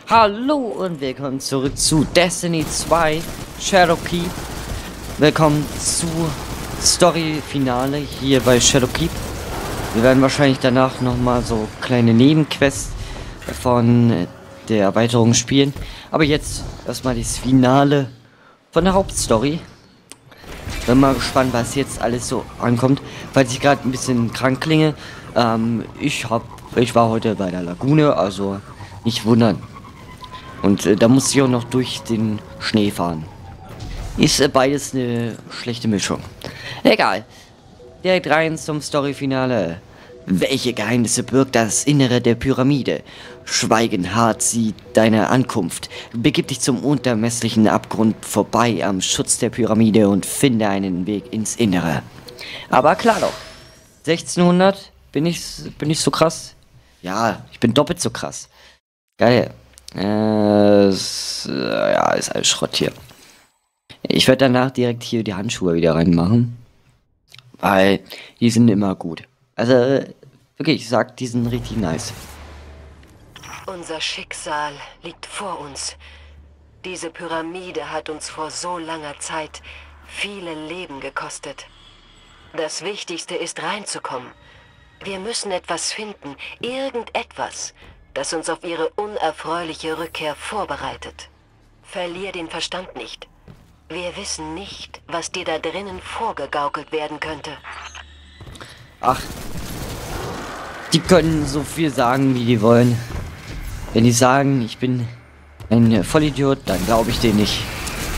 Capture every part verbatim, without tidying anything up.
Hallo und willkommen zurück zu Destiny zwei Shadowkeep. Willkommen zu Story-Finale hier bei Shadowkeep. Wir werden wahrscheinlich danach nochmal so kleine Nebenquests von der Erweiterung spielen. Aber jetzt erstmal das Finale von der Hauptstory. Bin mal gespannt, was jetzt alles so ankommt. Falls ich gerade ein bisschen krank klinge, ähm, ich hab, ich war heute bei der Lagune, also nicht wundern. Und äh, da musste ich auch noch durch den Schnee fahren. Ist äh, beides eine schlechte Mischung. Egal. Direkt rein zum Storyfinale. Welche Geheimnisse birgt das Innere der Pyramide? Schweigen hart sieht deine Ankunft. Begib dich zum unermesslichen Abgrund vorbei am Schutz der Pyramide und finde einen Weg ins Innere. Aber klar doch. sechzehnhundert? Bin ich, bin ich so krass? Ja, ich bin doppelt so krass. Geil. Äh, ist, äh, ja, ist alles Schrott hier. Ich werde danach direkt hier die Handschuhe wieder reinmachen. Weil die sind immer gut. Also, wirklich, ich sag, die sind richtig nice. Unser Schicksal liegt vor uns. Diese Pyramide hat uns vor so langer Zeit viele Leben gekostet. Das Wichtigste ist reinzukommen. Wir müssen etwas finden, irgendetwas, das uns auf ihre unerfreuliche Rückkehr vorbereitet. Verlier den Verstand nicht. Wir wissen nicht, was dir da drinnen vorgegaukelt werden könnte. Ach, die können so viel sagen, wie die wollen. Wenn die sagen, ich bin ein Vollidiot, dann glaube ich denen nicht.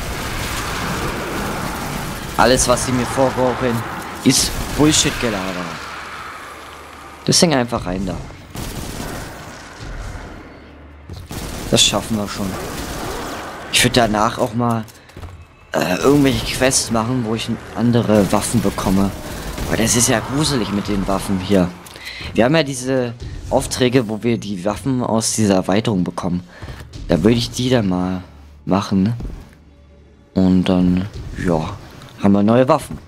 Alles, was sie mir vorgaukeln, ist Bullshit-Gelaber. Deswegen einfach rein da. Das schaffen wir schon. Ich würde danach auch mal äh, irgendwelche Quests machen, wo ich andere Waffen bekomme. Aber das ist ja gruselig mit den Waffen hier. Wir haben ja diese Aufträge, wo wir die Waffen aus dieser Erweiterung bekommen. Da würde ich die dann mal machen. Und dann, ja, haben wir neue Waffen.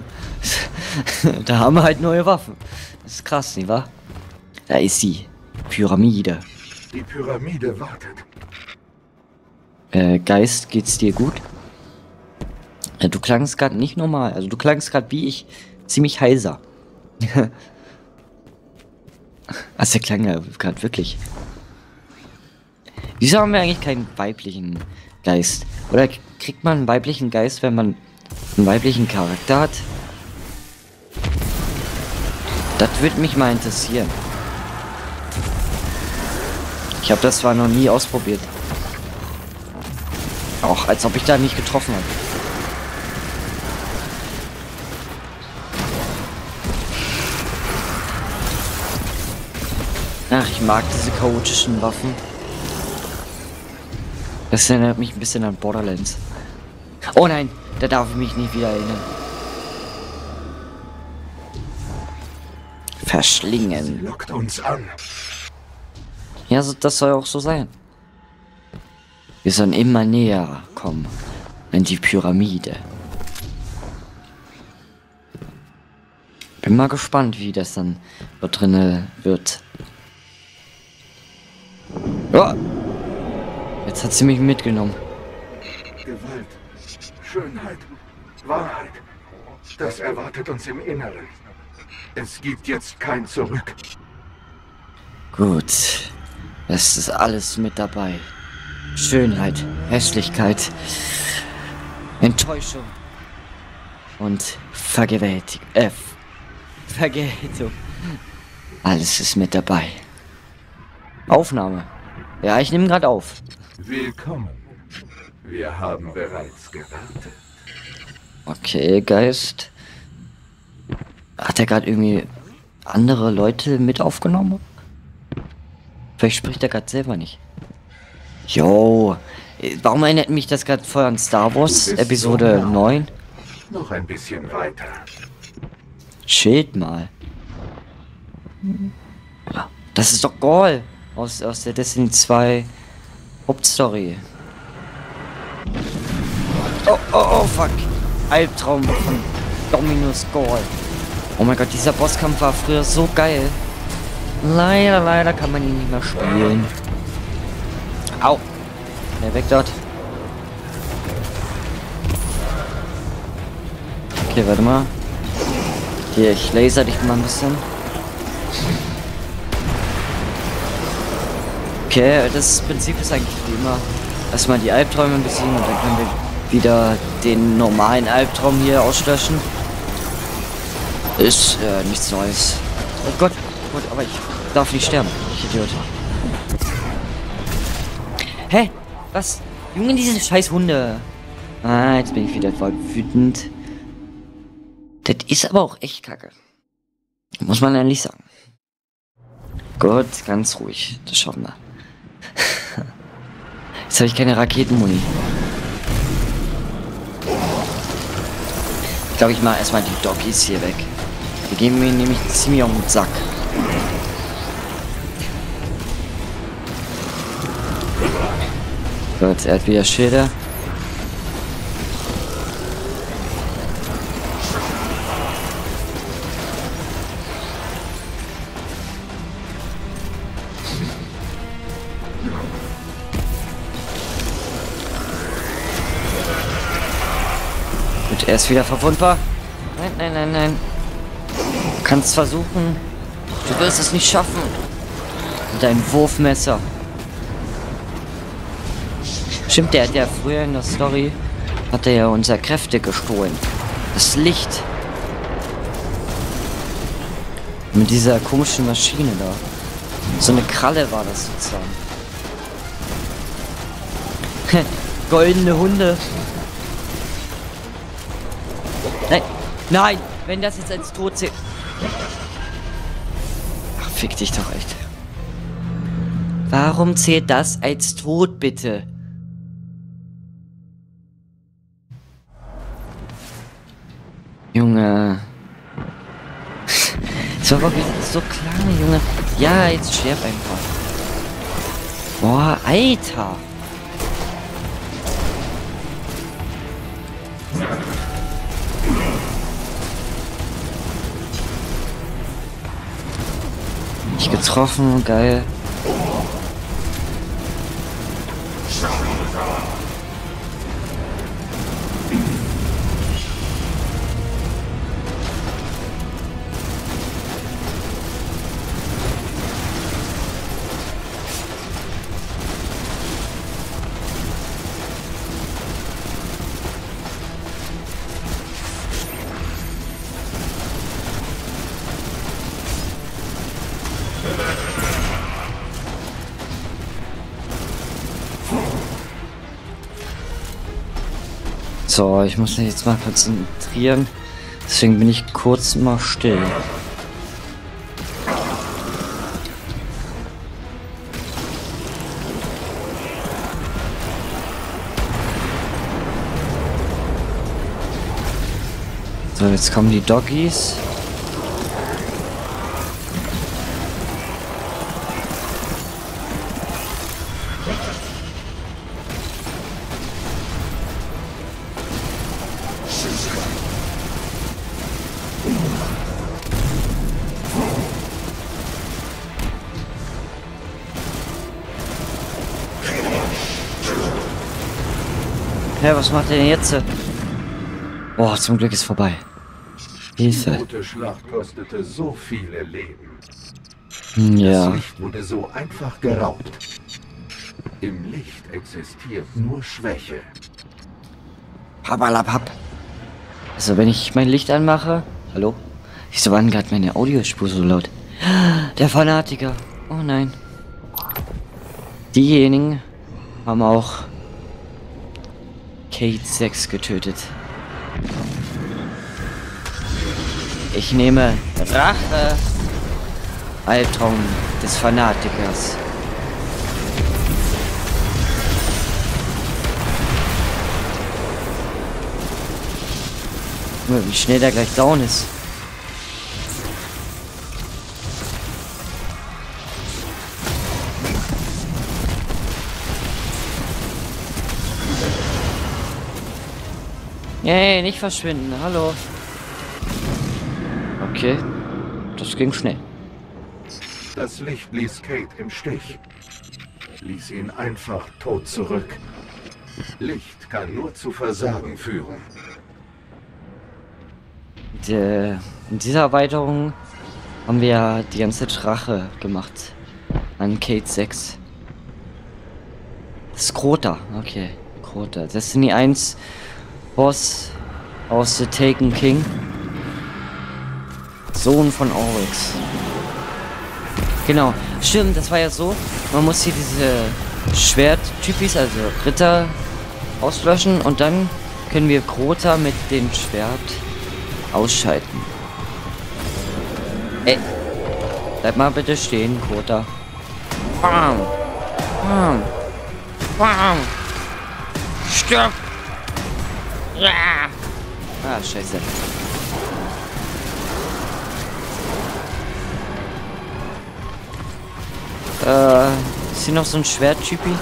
Da haben wir halt neue Waffen. Das ist krass, nicht wahr? Da ist sie. Pyramide. Die Pyramide wartet. Äh, Geist, geht's dir gut? Äh, du klangst gerade nicht normal. Also du klangst gerade wie ich ziemlich heiser. Also der klang ja gerade wirklich. Wieso haben wir eigentlich keinen weiblichen Geist? Oder kriegt man einen weiblichen Geist, wenn man einen weiblichen Charakter hat? Das würde mich mal interessieren. Ich habe das zwar noch nie ausprobiert. Auch als ob ich da nicht getroffen habe. Ach, ich mag diese chaotischen Waffen. Das erinnert mich ein bisschen an Borderlands. Oh nein, da darf ich mich nicht wieder erinnern. Verschlingen. Sie lockt uns an. Ja, so, das soll auch so sein. Wir sollen immer näher kommen an die Pyramide. Bin mal gespannt, wie das dann dort drinne wird. Oh. Jetzt hat sie mich mitgenommen. Gewalt, Schönheit, Wahrheit. Das erwartet uns im Inneren. Es gibt jetzt kein Zurück. Gut. Es ist alles mit dabei. Schönheit, Hässlichkeit, Enttäuschung und Vergewaltigung. Äh, Vergeltung. Alles ist mit dabei. Aufnahme. Ja, ich nehme gerade auf. Willkommen. Wir haben bereits gewartet. Okay, Geist. Hat er gerade irgendwie andere Leute mit aufgenommen? Vielleicht spricht er gerade selber nicht. Jo, warum erinnert mich das gerade voll an Star Wars Episode so neun? Noch ein bisschen weiter. Schild mal. Das ist doch Gaul aus, aus der Destiny zwei Hauptstory. Oh, oh, oh, fuck. Albtraum von Dominus Gaul. Oh mein Gott, dieser Bosskampf war früher so geil. Leider, leider kann man ihn nicht mehr spielen. Au! Ja, weg dort. Okay, warte mal. Hier, ich laser dich mal ein bisschen. Okay, das Prinzip ist eigentlich wie immer. Erstmal die Albträume besiegen und dann können wir wieder den normalen Albtraum hier auslöschen. Ist äh, nichts Neues. Oh Gott, oh Gott, aber ich darf nicht sterben. Ich Idiot. Hä? Was? Junge, diese scheiß Hunde. Ah, jetzt bin ich wieder voll wütend. Das ist aber auch echt kacke. Muss man ehrlich sagen. Gut, ganz ruhig. Das schaffen wir. Jetzt habe ich keine Raketenmuni. Ich glaube, ich mache erstmal die Doggies hier weg. Die gehen mir nämlich ziemlich auf den Sack. Gut, er hat wieder Schilder. Gut, er ist wieder verwundbar. Nein, nein, nein, nein. Du kannst versuchen. Du wirst es nicht schaffen. Mit deinem Wurfmesser. Stimmt, der hat ja früher in der Story, hat er ja unsere Kräfte gestohlen. Das Licht. Mit dieser komischen Maschine da. So eine Kralle war das sozusagen. Goldene Hunde. Nein, nein, wenn das jetzt als Tod zählt. Ach, fick dich doch echt. Warum zählt das als Tod, bitte? Junge. Das war wirklich so klar, Junge. Ja, jetzt sterb einfach. Boah, Alter. Nicht getroffen, geil. So, ich muss mich jetzt mal konzentrieren. Deswegen bin ich kurz mal still. So, jetzt kommen die Doggies. Hä, was macht er denn jetzt? Boah, zum Glück ist vorbei. Hilfe. Die gute Schlacht kostete so viele Leben. Ja. Das Licht wurde so einfach geraubt. Im Licht existiert nur Schwäche. Pappalapapp. Also wenn ich mein Licht anmache... Hallo? Wieso war denn gerade meine Audiospur so laut? Der Fanatiker. Oh nein. Diejenigen haben auch Kate sechs getötet. Ich nehme Rache. Albtraum des Fanatikers. Guck mal, wie schnell der gleich down ist. Hey, nicht verschwinden. Hallo. Okay. Das ging schnell. Das Licht ließ Kate im Stich. ließ ihn einfach tot zurück. Licht kann nur zu Versagen führen. Die, in dieser Erweiterung haben wir ja die ganze Drache gemacht. An Cayde sechs. Das ist Crota. Okay, Crota. Destiny eins Boss aus The Taken King. Sohn von Oryx. Genau. Stimmt, das war ja so. Man muss hier diese Schwerttypis, also Ritter, auslöschen und dann können wir Crota mit dem Schwert ausschalten. Ey, bleib mal bitte stehen, Crota. Bam! Bam! Bam! Stirb! Ja! Ah, scheiße. Äh, ist hier noch so ein Schwerttypi?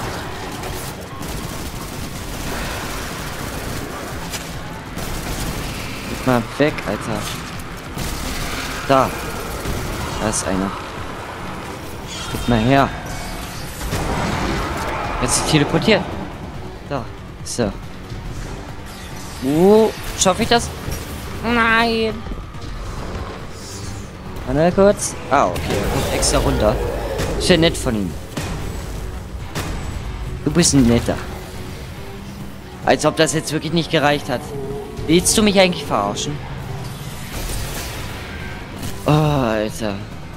Gib mal weg, Alter. Da. Da ist einer. Gib mal her. Jetzt ist teleportiert. Da. So. Uh, schaffe ich das? Nein. Warte kurz. Ah, okay. Er kommt extra runter. Ist ja nett von ihm. Du bist ein Netter. Als ob das jetzt wirklich nicht gereicht hat. Willst du mich eigentlich verarschen? Oh, Alter.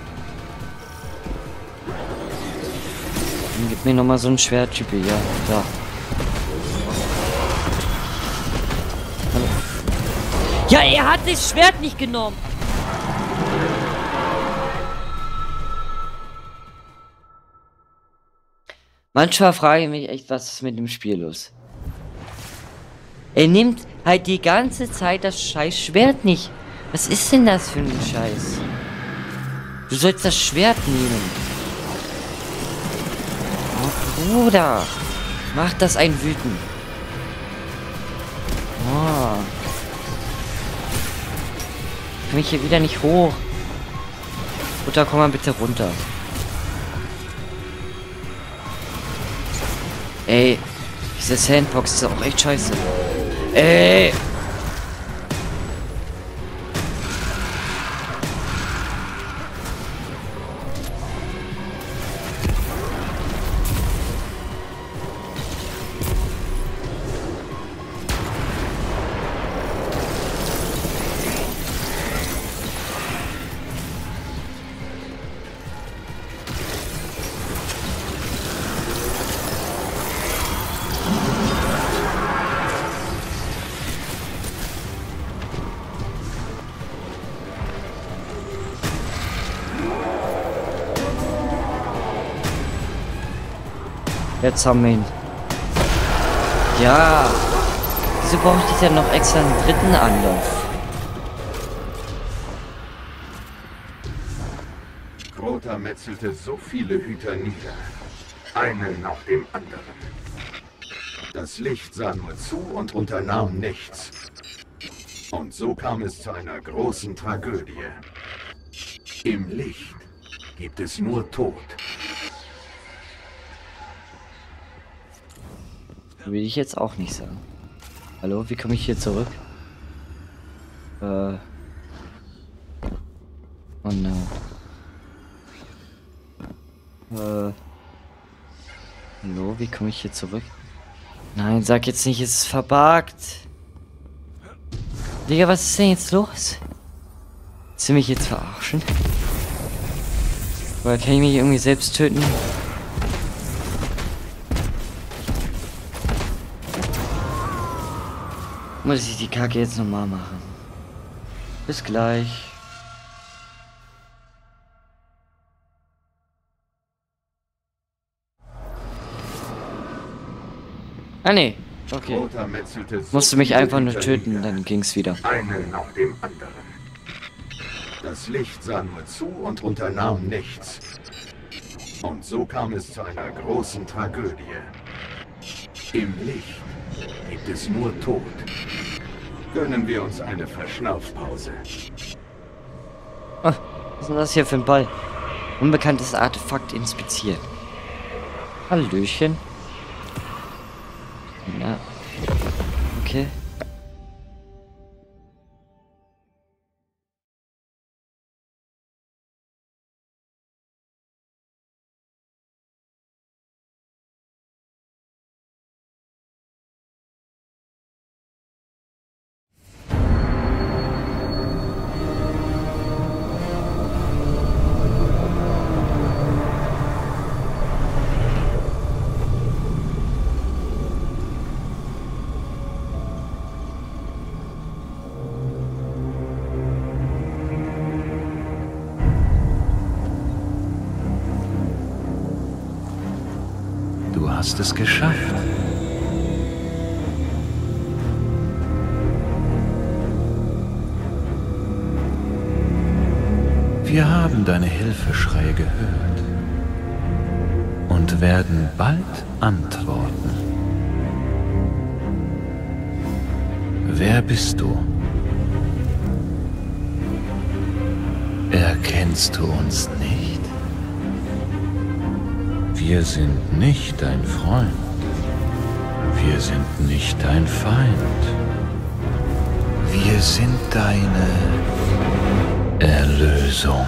Dann gib mir nochmal so ein Schwerttyp. Ja, da. Ja, er hat das Schwert nicht genommen. Manchmal frage ich mich echt, was ist mit dem Spiel los? Er nimmt halt die ganze Zeit das scheiß Schwert nicht. Was ist denn das für ein Scheiß? Du sollst das Schwert nehmen. Oh, Bruder. Mach das ein wütend. Oh. Komm ich hier wieder nicht hoch. Mutter, komm mal bitte runter. Ey, diese Sandbox ist auch echt scheiße. Ey! Jetzt haben wir ihn. Ja. Wieso brauchte ich ja noch extra einen dritten Anlauf? Crota metzelte so viele Hüter nieder. Einen nach dem anderen. Das Licht sah nur zu und unternahm nichts. Und so kam es zu einer großen Tragödie. Im Licht gibt es nur Tod. Will ich jetzt auch nicht sagen. Hallo, wie komme ich hier zurück? Äh. Oh no. Äh. Hallo, wie komme ich hier zurück? Nein, sag jetzt nicht, es ist verbuggt. Digga, was ist denn jetzt los? Willst du mich jetzt verarschen? Oder kann ich mich irgendwie selbst töten? Muss ich die Kacke jetzt nochmal machen. Bis gleich. Ah ne, okay. Musste mich einfach nur töten, dann ging's wieder. Einen nach dem anderen. Das Licht sah nur zu und unternahm nichts. Und so kam es zu einer großen Tragödie. Im Licht gibt es nur Tod. Gönnen wir uns eine Verschnaufpause. Oh, was ist denn das hier für ein Ball? Unbekanntes Artefakt inspiziert. Hallöchen. Ja. Okay. Du hast es geschafft. Wir haben deine Hilfeschreie gehört und werden bald antworten. Wer bist du? Erkennst du uns nicht? Wir sind nicht dein Freund. Wir sind nicht dein Feind. Wir sind deine Erlösung.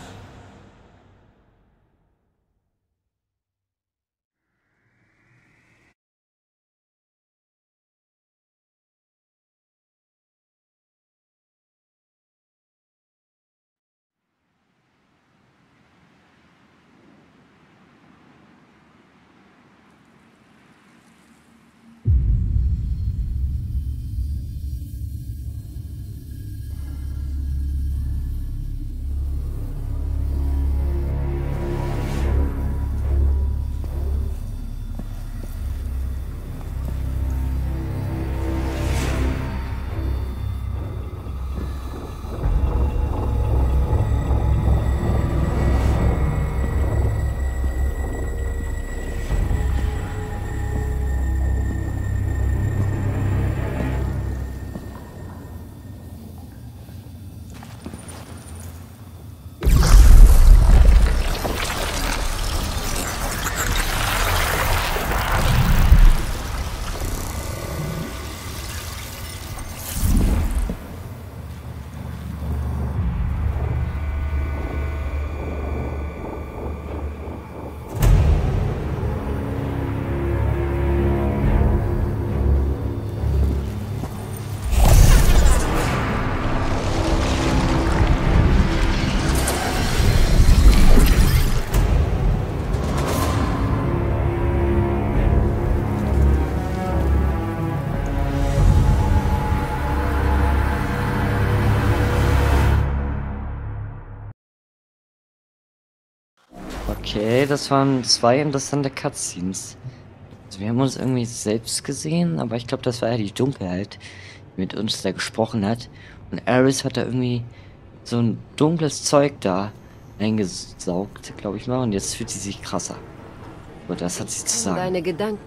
Okay, das waren zwei interessante Cutscenes. Also wir haben uns irgendwie selbst gesehen, aber ich glaube, das war ja die Dunkelheit, die mit uns da gesprochen hat. Und Aerys hat da irgendwie so ein dunkles Zeug da eingesaugt, glaube ich mal. Und jetzt fühlt sie sich krasser. So, das hat sie zu sagen. Deine Gedanken.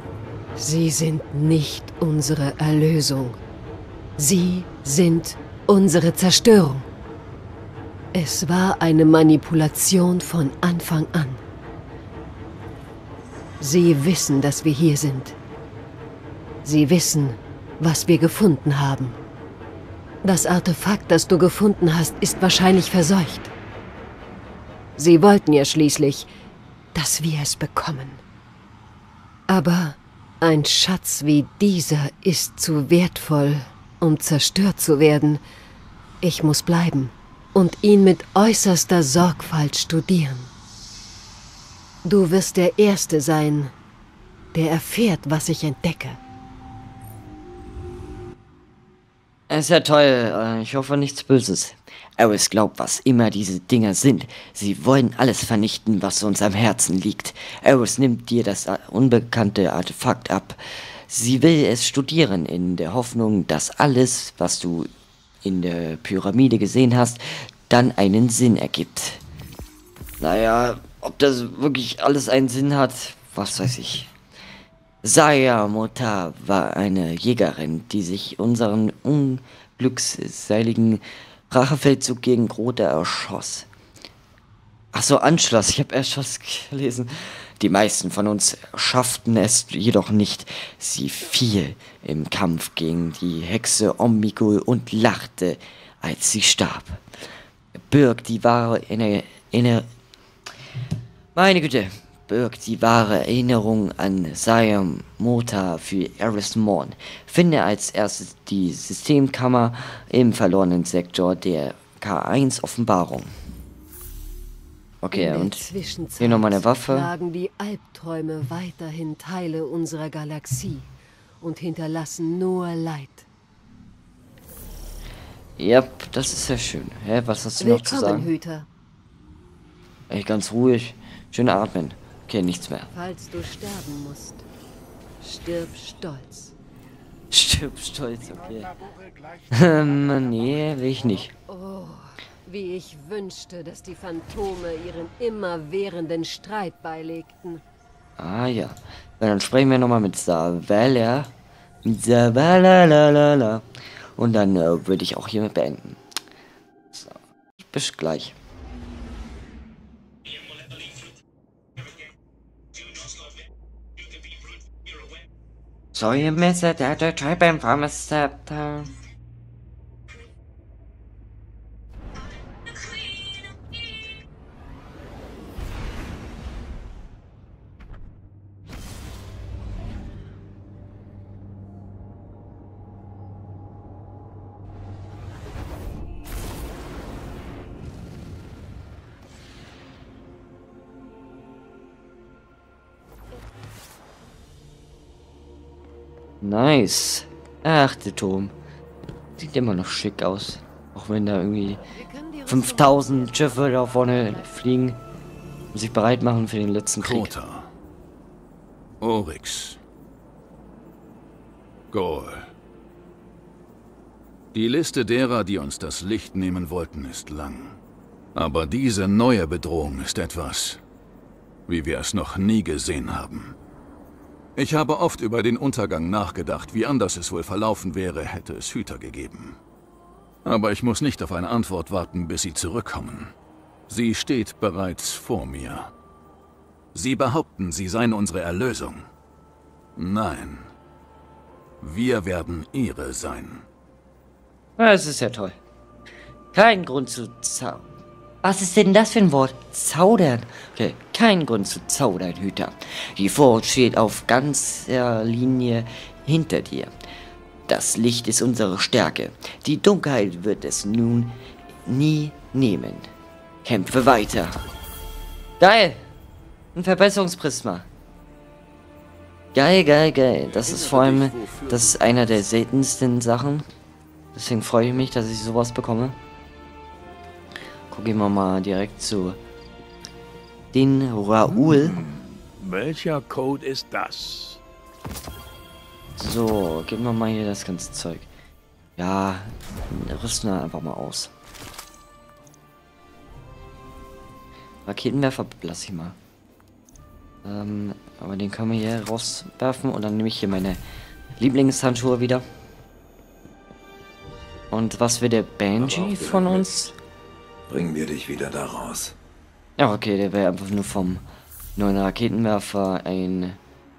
Sie sind nicht unsere Erlösung. Sie sind unsere Zerstörung. Es war eine Manipulation von Anfang an. Sie wissen, dass wir hier sind. Sie wissen, was wir gefunden haben. Das Artefakt, das du gefunden hast, ist wahrscheinlich verseucht. Sie wollten ja schließlich, dass wir es bekommen. Aber ein Schatz wie dieser ist zu wertvoll, um zerstört zu werden. Ich muss bleiben und ihn mit äußerster Sorgfalt studieren. Du wirst der Erste sein, der erfährt, was ich entdecke. Ist ja toll. Ich hoffe nichts Böses. Aerys glaubt, was immer diese Dinger sind. Sie wollen alles vernichten, was uns am Herzen liegt. Aerys nimmt dir das unbekannte Artefakt ab. Sie will es studieren, in der Hoffnung, dass alles, was du in der Pyramide gesehen hast, dann einen Sinn ergibt. Naja, ob das wirklich alles einen Sinn hat, was weiß ich. Saya Motar war eine Jägerin, die sich unseren unglückseligen Rachefeldzug gegen Grota erschoss. Ach so, Anschluss. Ich habe erst was gelesen. Die meisten von uns schafften es jedoch nicht. Sie fiel im Kampf gegen die Hexe Ommigul und lachte, als sie starb. Birgt die wahre Inne... Inne Meine Güte. Birgt die wahre Erinnerung an Siam Mota für Eris Morn. Finde als erstes die Systemkammer im verlorenen Sektor der K eins Offenbarung. Okay, und hier nochmal eine Waffe. Schlagen die Albträume weiterhin Teile unserer Galaxie und hinterlassen nur Leid. Ja, das ist sehr schön. Hä, was hast du noch zu sagen? Hüter. Ey, ganz ruhig. Schön atmen. Okay, nichts mehr. Falls du sterben musst, stirb stolz. Stirb stolz, okay. ähm, nee, will ich nicht. Oh, wie ich wünschte, dass die Phantome ihren immerwährenden Streit beilegten. Ah ja. Dann sprechen wir nochmal mit Zavala. Mit Zavala. Und dann äh, würde ich auch hiermit beenden. So. Bis gleich. So, you missed it at the tribe and from a scepter. Nice. Ach, der Turm. Sieht immer noch schick aus. Auch wenn da irgendwie fünftausend Schiffe da vorne fliegen und sich bereit machen für den letzten Krieg. Crota. Oryx. Gol. Die Liste derer, die uns das Licht nehmen wollten, ist lang. Aber diese neue Bedrohung ist etwas, wie wir es noch nie gesehen haben. Ich habe oft über den Untergang nachgedacht, wie anders es wohl verlaufen wäre, hätte es Hüter gegeben. Aber ich muss nicht auf eine Antwort warten, bis sie zurückkommen. Sie steht bereits vor mir. Sie behaupten, sie seien unsere Erlösung. Nein. Wir werden ihre sein. Das ist ja toll. Kein Grund zu zaudern. Was ist denn das für ein Wort? Zaudern. Okay, kein Grund zu zaudern, Hüter. Die Furcht steht auf ganzer Linie hinter dir. Das Licht ist unsere Stärke. Die Dunkelheit wird es nun nie nehmen. Kämpfe weiter. Geil. Ein Verbesserungsprisma. Geil, geil, geil. Das ist vor allem, das ist einer der seltensten Sachen. Deswegen freue ich mich, dass ich sowas bekomme. Gucken wir mal direkt zu den Raoul. Hm, welcher Code ist das? So, geben wir mal hier das ganze Zeug. Ja, rüsten wir einfach mal aus. Raketenwerfer lasse ich mal. Ähm, aber den können wir hier rauswerfen und dann nehme ich hier meine Lieblingshandschuhe wieder. Und was will der Banshee von uns? Bringen wir dich wieder da raus. Ja, okay, der wäre einfach nur vom neuen Raketenwerfer ein...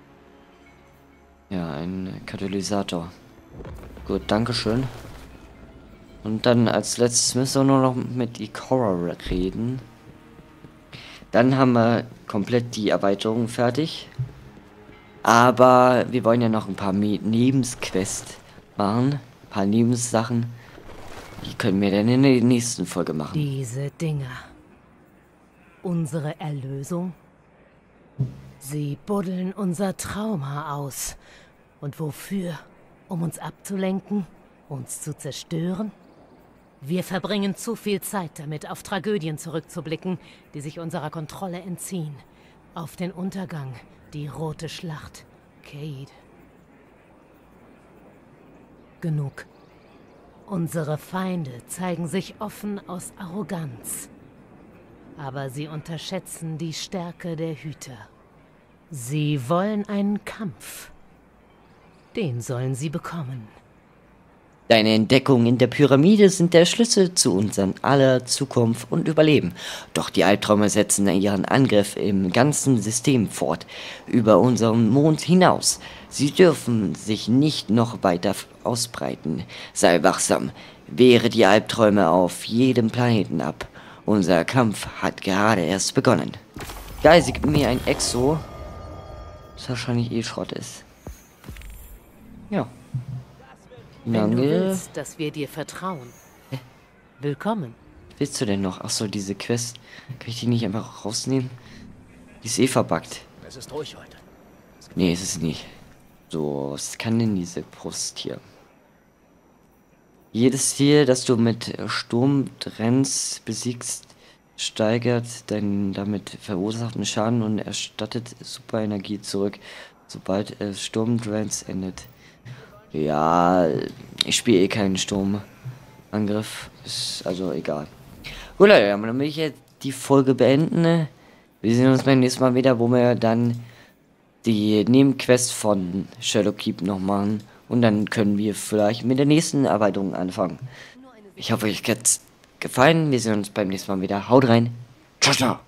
Ja, ein Katalysator. Gut, dankeschön. Und dann als letztes müssen wir nur noch mit Ikora reden. Dann haben wir komplett die Erweiterung fertig. Aber wir wollen ja noch ein paar Nebensquests machen. Ein paar Nebensachen. Die können wir dann in der nächsten Folge machen. Diese Dinger. Unsere Erlösung? Sie buddeln unser Trauma aus. Und wofür? Um uns abzulenken? Uns zu zerstören? Wir verbringen zu viel Zeit damit, auf Tragödien zurückzublicken, die sich unserer Kontrolle entziehen. Auf den Untergang, die rote Schlacht, Cayde. Genug. Unsere Feinde zeigen sich offen aus Arroganz. Aber sie unterschätzen die Stärke der Hüter. Sie wollen einen Kampf. Den sollen sie bekommen. Deine Entdeckungen in der Pyramide sind der Schlüssel zu unseren aller Zukunft und Überleben. Doch die Albträume setzen ihren Angriff im ganzen System fort, über unseren Mond hinaus. Sie dürfen sich nicht noch weiter ausbreiten. Sei wachsam, wehre die Albträume auf jedem Planeten ab. Unser Kampf hat gerade erst begonnen. Geil, sie gibt mir ein Exo, das wahrscheinlich eh Schrott ist. Ja. Wenn du willst, dass wir dir vertrauen. Hä? Willkommen. Was willst du denn noch? Achso, diese Quest. Kann ich die nicht einfach rausnehmen? Die ist eh verbuggt. Es ist ruhig heute. Nee, ist es nicht. So, was kann denn diese Brust hier? Jedes Ziel, das du mit Sturmtrends besiegst, steigert deinen damit verursachten Schaden und erstattet Superenergie zurück, sobald es Sturmtrends endet. Ja, ich spiele eh keinen Sturmangriff. Ist also egal. Gut, Leute, dann will ich jetzt die Folge beenden. Wir sehen uns beim nächsten Mal wieder, wo wir dann die Nebenquest von Shadowkeep noch machen. Und dann können wir vielleicht mit der nächsten Erweiterung anfangen. Ich hoffe, euch hat's gefallen. Wir sehen uns beim nächsten Mal wieder. Haut rein. Ciao, ciao.